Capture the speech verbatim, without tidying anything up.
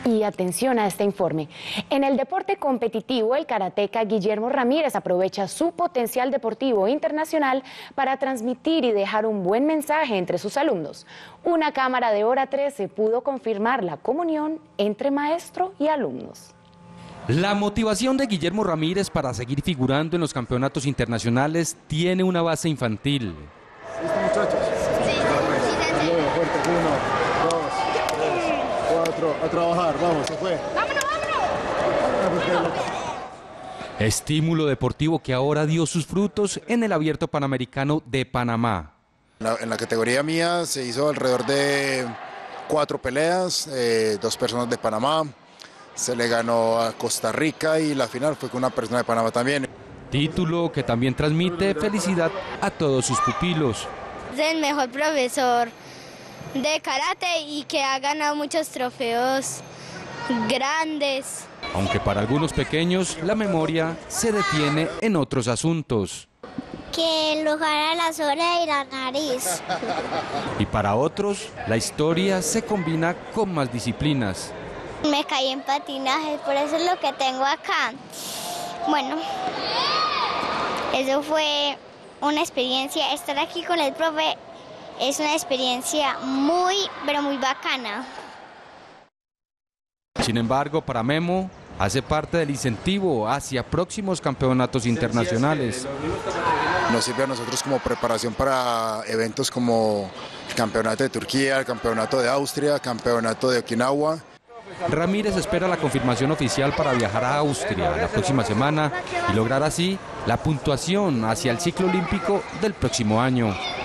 Y atención a este informe. En el deporte competitivo, el karateca Guillermo Ramírez aprovecha su potencial deportivo internacional para transmitir y dejar un buen mensaje entre sus alumnos. Una cámara de Hora trece pudo confirmar la comunión entre maestro y alumnos. La motivación de Guillermo Ramírez para seguir figurando en los campeonatos internacionales tiene una base infantil. ¿Listo, muchachos? Sí. Fuerte, uno, dos, tres, cuatro, a trabajar, vamos, se fue. ¡Vámonos, vámonos! Estímulo deportivo que ahora dio sus frutos en el Abierto Panamericano de Panamá. En la, en la categoría mía se hizo alrededor de cuatro peleas, eh, dos personas de Panamá. Se le ganó a Costa Rica y la final fue con una persona de Panamá también. Título que también transmite felicidad a todos sus pupilos. Es el mejor profesor de karate y que ha ganado muchos trofeos grandes. Aunque para algunos pequeños la memoria se detiene en otros asuntos. Que lo jala las orejas y la nariz. Y para otros la historia se combina con más disciplinas. Me caí en patinaje, por eso es lo que tengo acá. Bueno, eso fue una experiencia, estar aquí con el profe es una experiencia muy, pero muy bacana. Sin embargo, para Memo, hace parte del incentivo hacia próximos campeonatos internacionales. Nos sirve a nosotros como preparación para eventos como el campeonato de Turquía, el campeonato de Austria, el campeonato de Okinawa. Ramírez espera la confirmación oficial para viajar a Austria la próxima semana y lograr así la puntuación hacia el ciclo olímpico del próximo año.